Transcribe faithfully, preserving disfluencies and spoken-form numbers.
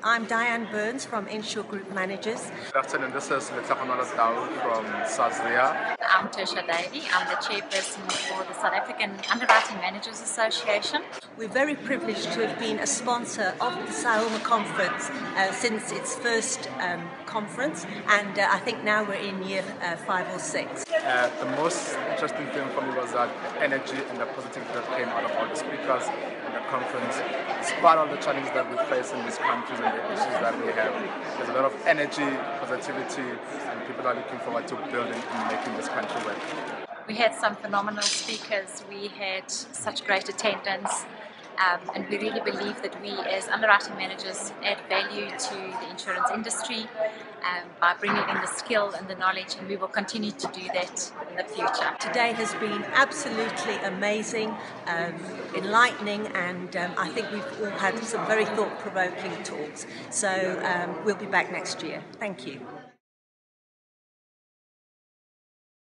I'm Diane Burns from Insure Group Managers. Good afternoon, this is Letafanala Dao from Sazria. I'm Tertia Davey. I'm the chairperson for the South African Underwriting Managers Association. We're very privileged to have been a sponsor of the SAOMA conference uh, since its first um, conference, and uh, I think now we're in year uh, five or six. Uh, the most interesting thing for me was that the energy and the positivity that came out of all the speakers in the conference. Despite all the challenges that we face in these countries and the issues that we have, there's a lot of energy, positivity, and people are looking forward to building and making this country work. We had some phenomenal speakers. We had such great attendance. Um, and we really believe that we as underwriting managers add value to the insurance industry um, by bringing in the skill and the knowledge, and we will continue to do that in the future. Today has been absolutely amazing, um, enlightening, and um, I think we've all had some very thought-provoking talks. So um, we'll be back next year. Thank you.